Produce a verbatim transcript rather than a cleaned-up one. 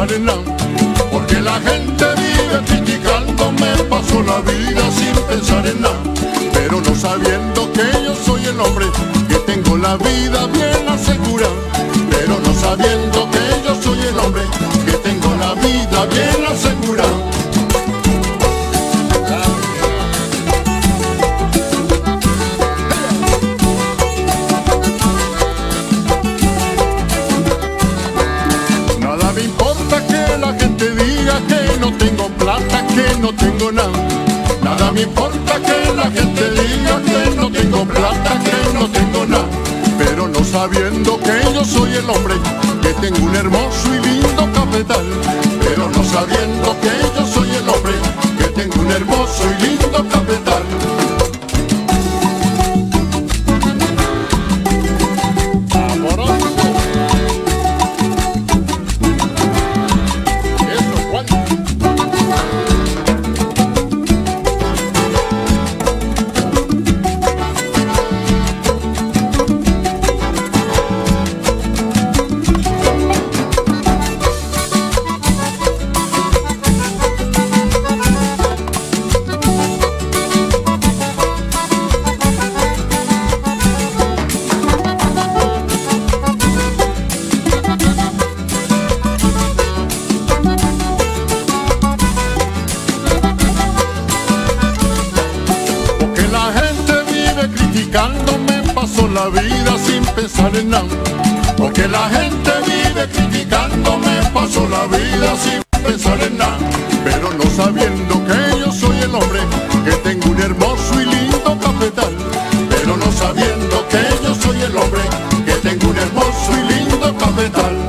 pensar en nada. Porque la gente vive criticándome, paso la vida sin pensar en nada. Pero no sabiendo que yo soy el hombre que tengo la vida bien asegurada. Pero no sabiendo que yo soy el hombre que tengo la vida bien asegurada. Nada me importa que la gente diga que no tengo plata, que no tengo nada. Nada me importa que la gente diga que no tengo plata, que no tengo nada. Pero no sabiendo que yo soy el hombre que tengo un hermoso y lindo cafetal. Pero no sabiendo que yo soy el hombre que tengo un hermoso y lindo cafetal. Criticándome paso la vida sin pensar en nada. Porque la gente vive criticándome, paso la vida sin pensar en nada. Pero no sabiendo que yo soy el hombre que tengo un hermoso y lindo cafetal. Pero no sabiendo que yo soy el hombre que tengo un hermoso y lindo cafetal.